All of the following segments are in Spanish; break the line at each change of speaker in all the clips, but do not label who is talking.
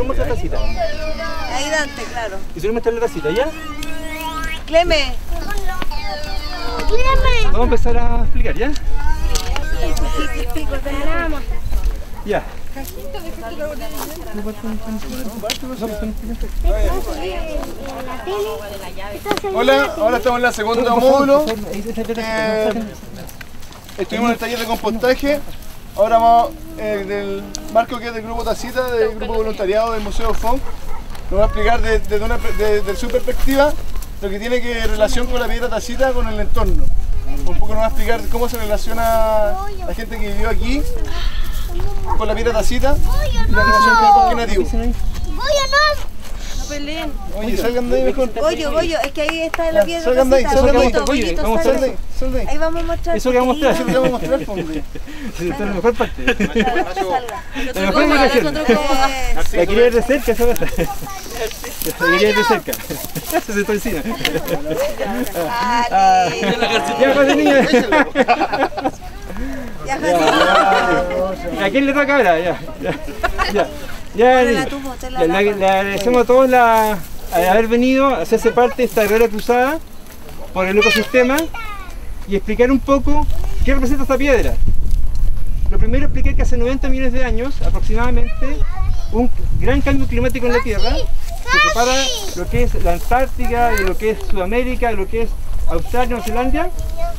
muestra la tacita.
Ahí Dante, claro.
Y tú le muestras la tacita, ¿ya?
Cleme.
Vamos a empezar a explicar, ¿ya? Ya.
Hola, ahora estamos en la segunda módulo. Estuvimos en el taller de compostaje. Ahora vamos del Marco, que es del grupo Tacita, del grupo voluntariado del Museo FONC. Nos va a explicar desde su perspectiva lo que tiene que relación con la piedra Tacita con el entorno. Un poco nos va a explicar cómo se relaciona la gente que vivió aquí con la piedra Tacita y la relación con el bosque nativo.
No peleen.
Oye, salgan de ahí mejor.
Goyo, es que ahí está la piedra
Salgan de ahí,
Tacita.
salgan de ahí.
Bollito,
Vamos a
sal.
Sal de ahí.
Ahí vamos a mostrar.
Eso que vamos a mostrar.
Eso es lo que vamos a mostrar, hombre.
Sí, esta es la mejor parte.
Salga.
La mejor imagen. La quería ver de cerca, esa verdad. La quería ver de cerca. Se sentó encima. Ya, pase, niña.
Ya,
¿A quién le toca ahora? Ya, niña. Le agradecemos a todos haber venido a hacerse parte de esta guerrera cruzada por el ecosistema y explicar un poco qué representa esta piedra. Lo primero, explicar que hace 90 millones de años aproximadamente un gran cambio climático en la Tierra se separa lo que es la Antártica, de lo que es Sudamérica, de lo que es Australia, Nueva Zelanda,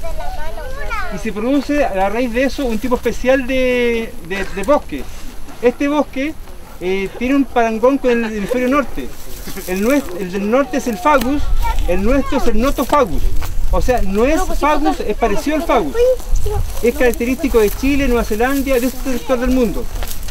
y se produce a la raíz de eso un tipo especial de bosque. Este bosque tiene un parangón con el hemisferio norte. El del norte es el fagus, el nuestro es el notofagus. O sea, no es fagus, es parecido al fagus. Es característico de Chile, Nueva Zelanda, de este sector del mundo.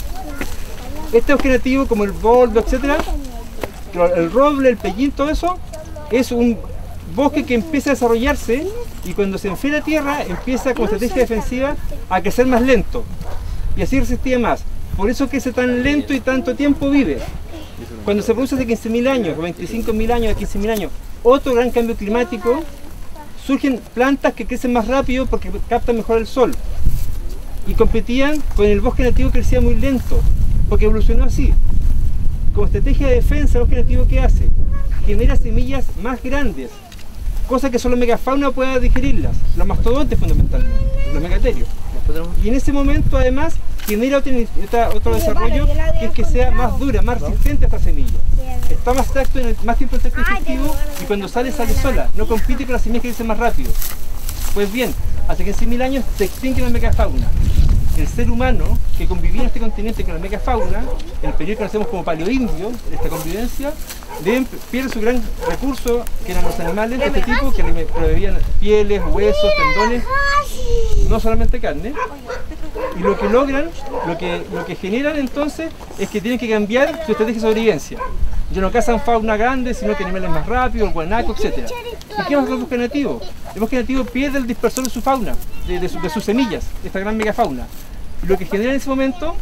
Este bosque nativo, como el boldo, etc., el roble, el pellín, todo eso, es un bosque que empieza a desarrollarse y cuando se enfría la tierra empieza como estrategia defensiva a crecer más lento y así resistía más. Por eso crece tan lento y tanto tiempo vive. Cuando se produce hace 15.000 años, o 25.000 años, 15.000 años, otro gran cambio climático, surgen plantas que crecen más rápido porque captan mejor el sol y competían con el bosque nativo que crecía muy lento porque evolucionó así. Como estrategia de defensa, el bosque nativo, ¿qué hace? Genera semillas más grandes, cosa que solo megafauna pueda digerirlas, los mastodontes fundamentalmente, los megaterios. Y en ese momento además genera otro desarrollo, que es que sea más dura, más resistente a esta semilla. Está más tiempo en tracto digestivo y cuando sale sola, no compite con las semillas que crecen más rápido. Pues bien, hace 15.000 años se extingue la megafauna. El ser humano que convivía en este continente con la megafauna, en el periodo que conocemos como paleoindio, esta convivencia, pierde su gran recurso, que eran los animales de este tipo, que le proveían pieles, huesos, tendones, no solamente carne. Y lo que logran, lo que generan entonces, es que tienen que cambiar su estrategia de sobrevivencia. Ya no cazan fauna grande, sino que animales más rápidos, el guanaco, etc. ¿Y qué pasa con el bosque nativo? El bosque nativo pierde el dispersor de su fauna, de sus semillas, esta gran megafauna. Y lo que genera en ese momento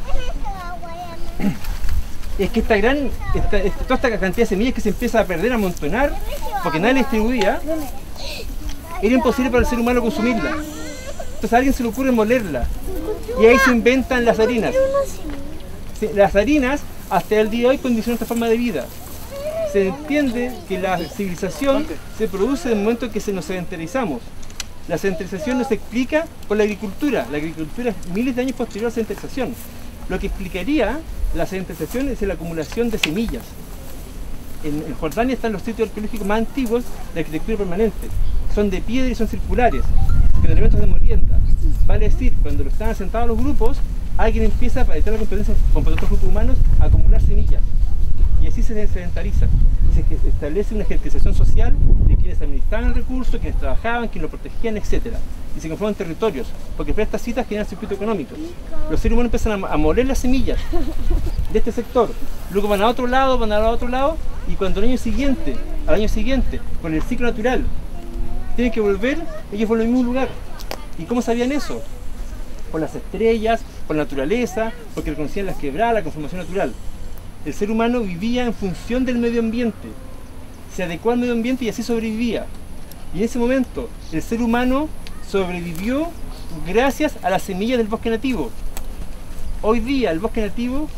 es que toda esta cantidad de semillas que se empieza a perder, a amontonar, porque nadie la distribuía, era imposible para el ser humano consumirla. Entonces a alguien se le ocurre molerla. Y ahí se inventan las harinas. Las harinas, hasta el día de hoy, condicionan esta forma de vida. Se entiende que la civilización se produce en el momento en que nos sedentarizamos. La sedentarización no se explica por la agricultura. La agricultura es miles de años posterior a la sedentarización. Lo que explicaría la sedentarización es la acumulación de semillas. En Jordania están los sitios arqueológicos más antiguos de arquitectura permanente. Son de piedra y son circulares, con elementos de molienda. Vale decir, cuando lo están asentados los grupos, alguien empieza, para evitar la competencia con otros grupos humanos, a acumular semillas. Y así se sedentariza. Y se establece una jerarquización social de quienes administraban el recurso, quienes trabajaban, quienes lo protegían, etc. Y se conforman territorios, porque para estas citas generan circuito económico. Los seres humanos empiezan a moler las semillas de este sector. Luego van a otro lado, y cuando al año siguiente, con el ciclo natural, tienen que volver, ellos vuelven al mismo lugar. ¿Y cómo sabían eso? Por las estrellas, por la naturaleza, porque reconocían las quebradas, la conformación natural. El ser humano vivía en función del medio ambiente, se adecuó al medio ambiente y así sobrevivía. Y en ese momento el ser humano sobrevivió gracias a las semillas del bosque nativo. Hoy día el bosque nativo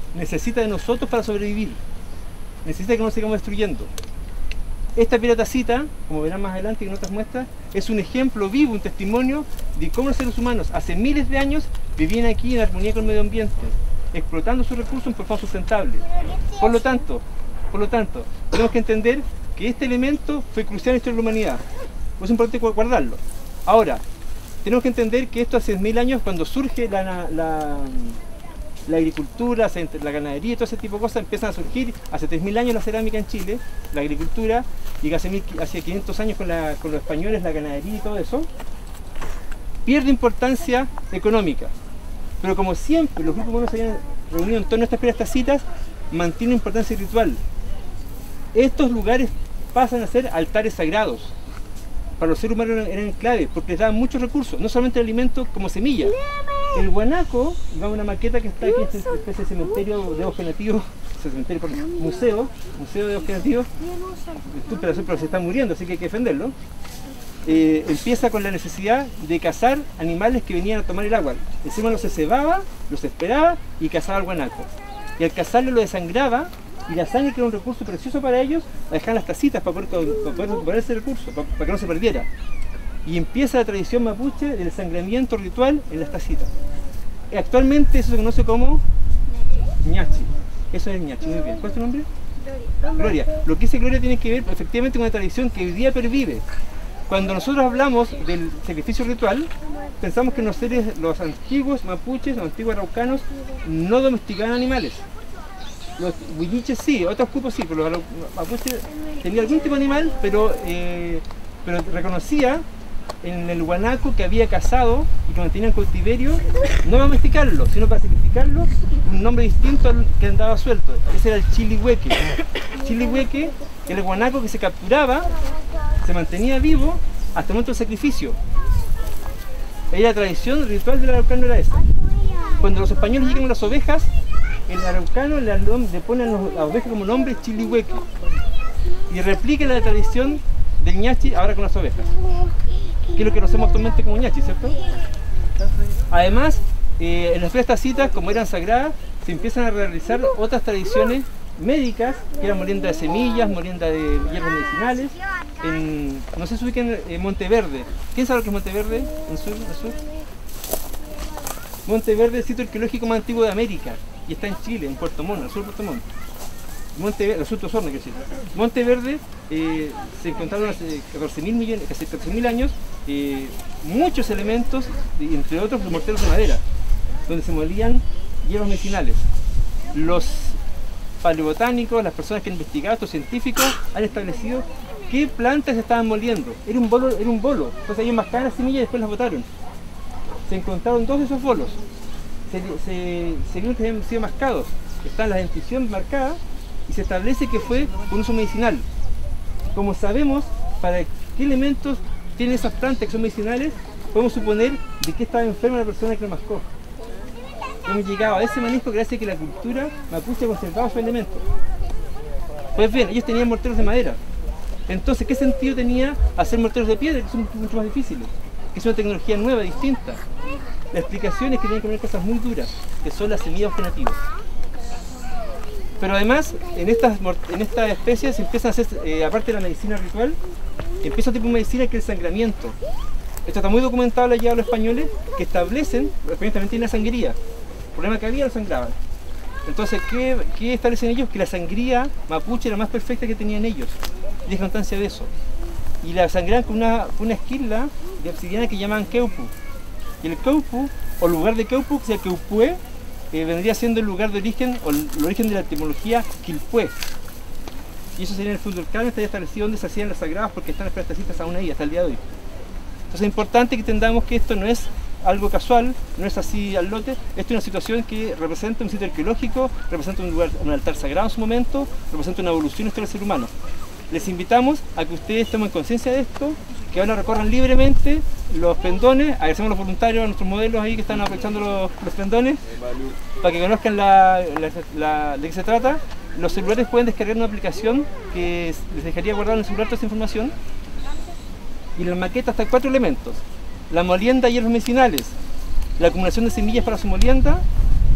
necesita de nosotros para sobrevivir. Necesita que no nos sigamos destruyendo. Esta piedra tacita, como verán más adelante en otras muestras, es un ejemplo vivo, un testimonio de cómo los seres humanos hace miles de años vivían aquí en armonía con el medio ambiente, explotando sus recursos en forma sustentable. Por lo tanto, tenemos que entender que este elemento fue crucial en la historia de la humanidad. Es importante guardarlo. Ahora, tenemos que entender que esto hace 1000 años, cuando surge la agricultura, la ganadería y todo ese tipo de cosas, empiezan a surgir hace 3000 años la cerámica en Chile, la agricultura, y hace 500 años con los españoles la ganadería y todo eso, pierde importancia económica. Pero como siempre los grupos humanos se habían reunido en torno a estas piedras tacitas, mantienen importancia ritual. Estos lugares pasan a ser altares sagrados. Para los seres humanos eran claves, porque les daban muchos recursos, no solamente el alimento como semilla. El guanaco, digamos una maqueta que está aquí, esta especie de cementerio de bosque nativo, museo de bosque nativo, pero se está muriendo, así que hay que defenderlo. Empieza con la necesidad de cazar animales que venían a tomar el agua. Encima los se cebaba, los esperaba y cazaba al guanaco. Y al cazarlo lo desangraba, y la sangre, que era un recurso precioso para ellos, la dejaban en las tacitas para poder recuperar ese recurso, para que no se perdiera. Y empieza la tradición mapuche del desangramiento ritual en las tacitas. Actualmente eso se conoce como ñachi. Eso es ñachi, muy bien. ¿Cuál es tu nombre? Gloria. Lo que dice Gloria tiene que ver efectivamente con una tradición que hoy día pervive. Cuando nosotros hablamos del sacrificio ritual, pensamos que los antiguos mapuches, los antiguos araucanos, no domesticaban animales. Los huilliches sí, otros grupos sí, pero los mapuches tenían algún tipo de animal, pero reconocía en el guanaco que había cazado y que mantenía en cautiverio, no domesticarlo, sino para sacrificarlo, un nombre distinto al que andaba suelto. Ese era el chilihueque. Chilihueque era el guanaco que se capturaba, se mantenía vivo hasta el momento del sacrificio. La tradición ritual del araucano era esa. Cuando los españoles llegan a las ovejas, el araucano le pone a las ovejas como nombre chilihueque y replica la tradición del ñachi ahora con las ovejas, que es lo que conocemos actualmente como ñachi, ¿cierto? Además, en las fiestas tacitas, como eran sagradas, se empiezan a realizar otras tradiciones médicas, que eran molienda de semillas, molienda de hierbas medicinales. No sé si ubican en Monteverde. ¿Quién sabe lo que es Monteverde? ¿En sur? Monteverde es el sitio arqueológico más antiguo de América y está en Chile, en Puerto Montt, al sur de Puerto Montt. Monteverde, al sur de Osorno, quiero decir. Monteverde se encontraron hace 14.000 años muchos elementos, entre otros los morteros de madera, donde se molían hierbas medicinales. Los paleobotánicos, las personas que han investigado, estos científicos, han establecido qué plantas se estaban moliendo. Era un bolo. Entonces ellos mascaban las semillas y después las botaron. Se encontraron dos de esos bolos. Se vieron que habían sido mascados. Están las dentición marcadas y se establece que fue un uso medicinal. Como sabemos para qué elementos tienen esas plantas que son medicinales, podemos suponer de qué estaba enferma la persona que lo mascó. Hemos llegado a ese manejo gracias a que la cultura mapuche conservaba su elemento. Pues bien, ellos tenían morteros de madera. Entonces, ¿qué sentido tenía hacer morteros de piedra, que son mucho más difíciles? Que es una tecnología nueva, distinta. La explicación es que tienen que poner cosas muy duras, que son las semillas nativas. Pero además, en estas especies se empiezan a hacer, aparte de la medicina ritual, empieza un tipo de medicina que es el sangramiento. Esto está muy documentado allá a los españoles, que establecen, los españoles también tienen la sangría. El problema que había, lo sangraban. Entonces, ¿qué establecen ellos? Que la sangría mapuche era la más perfecta que tenían ellos. Y es constancia de eso. Y la sangraban con una esquila de obsidiana que llamaban queupu. Y el queupu, o lugar de queupu, que sea queupue, vendría siendo el lugar de origen, o el origen de la etimología quilpue. Y eso sería en el fondo del Cano, estaría establecido donde se hacían las sagradas, porque están las plantacitas aún ahí, hasta el día de hoy. Entonces es importante que entendamos que esto no es algo casual, no es así al lote. Esto es una situación que representa un sitio arqueológico, representa un lugar, un altar sagrado en su momento, representa una evolución histórica del ser humano. Les invitamos a que ustedes tomen conciencia de esto, que ahora recorran libremente los pendones. Agradecemos a los voluntarios, a nuestros modelos ahí que están aprovechando los pendones, para que conozcan de qué se trata. Los celulares pueden descargar una aplicación que les dejaría guardar en el celular toda esa información. Y en la maqueta están 4 elementos: la molienda y hierbas medicinales, la acumulación de semillas para su molienda,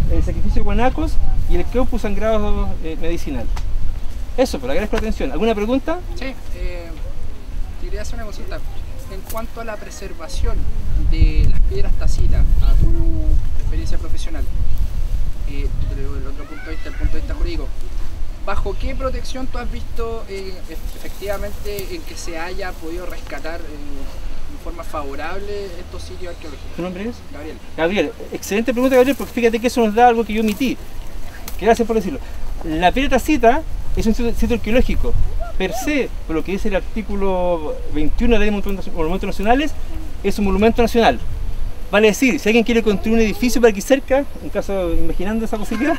el sacrificio de guanacos y el queupu sangrado medicinal. Eso, pues agradezco la atención. ¿Alguna pregunta?
Sí, te quería hacer una consulta. En cuanto a la preservación de las piedras tacitas, a tu experiencia profesional, el otro punto de vista, el punto de vista jurídico, ¿bajo qué protección tú has visto efectivamente en que se haya podido rescatar de forma favorable estos sitios arqueológicos?
¿Tu nombre es?
Gabriel.
Gabriel, excelente pregunta, Gabriel, porque fíjate que eso nos da algo que yo omití. Gracias por decirlo. La piedra tacita es un sitio arqueológico, per se, por lo que dice el artículo 21 de la Ley de Monumentos Nacionales, es un monumento nacional. Vale decir, si alguien quiere construir un edificio por aquí cerca, en caso, imaginando esa posibilidad,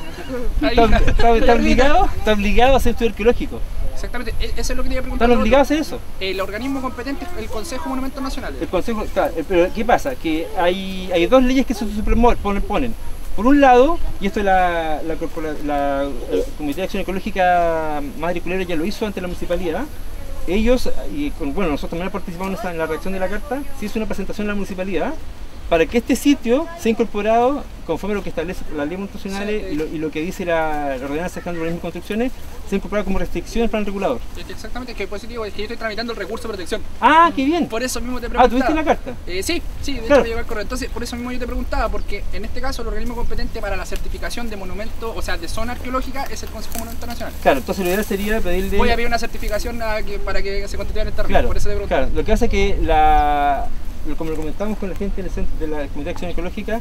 está obligado a hacer estudio arqueológico.
Exactamente, eso es lo que te iba a preguntar.
Están obligados a hacer eso.
El organismo competente es el Consejo de Monumentos Nacionales.
El Consejo, claro, pero ¿qué pasa? Que hay dos leyes que se superponen. Por un lado, y esto la Comité de Acción Ecológica Madre Culebra ya lo hizo ante la municipalidad, ellos, bueno, nosotros también participamos en la redacción de la carta, se hizo una presentación en la municipalidad para que este sitio sea incorporado conforme a lo que establece la ley nacional y lo que dice la ordenanza de urbanismo y construcciones, sea incorporado como restricción al plan regulador.
Exactamente, que positivo, es que yo estoy tramitando el recurso de protección.
Ah, qué bien.
Por eso mismo te preguntaba.
¿Tuviste la carta?
Sí, de
claro.
hecho llegó el correo. Entonces, por eso mismo yo te preguntaba, porque en este caso el organismo competente para la certificación de monumento, o sea, de zona arqueológica, es el Consejo de Monumentos Nacional.
Claro, entonces lo ideal sería pedirle...
Voy a pedir una certificación para que se constituya en el terreno,
claro,
por eso te preguntaba.
Claro, lo que hace es que como lo comentamos con la gente del centro de la Comité de Acción Ecológica,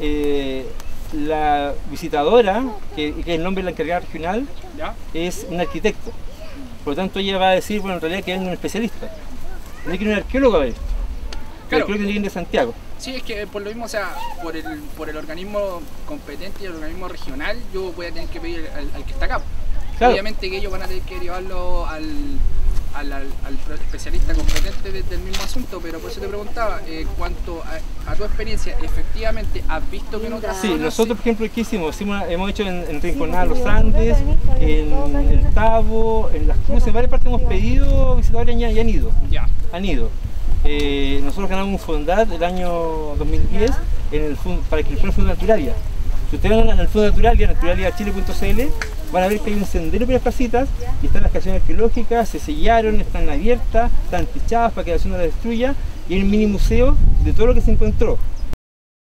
la visitadora, que es el nombre de la encargada regional,
¿ya?
Es un arquitecto. Por lo tanto, ella va a decir, bueno, en realidad que es un especialista. No hay que ir un arqueólogo a ver.
Claro.
El arqueólogo tiene que ir de Santiago.
Sí, es que por lo mismo, o sea, por el organismo competente y el organismo regional, yo voy a tener que pedir al que está acá.
Claro.
Obviamente que ellos van a tener que llevarlo al especialista competente del mismo asunto, pero por eso te preguntaba, en cuanto a tu experiencia, efectivamente, ¿has visto que en otras
Sí,
zonas
nosotros, por ejemplo, ¿qué hicimos? Hemos hecho en Rinconada, Los Andes, en el Tabo, en Las Cruces, en varias partes hemos pedido visitadores y han ido.
Ya.
Han ido. Nosotros ganamos un Fondat el año 2010 para que el Fondo Naturalia. Si ustedes van al Fondo Naturalia, naturaliachile.cl, van a ver que hay un sendero por las casitas y están las estaciones arqueológicas, se sellaron, están abiertas, están techadas para que la zona no la destruya y hay un mini museo de todo lo que se encontró.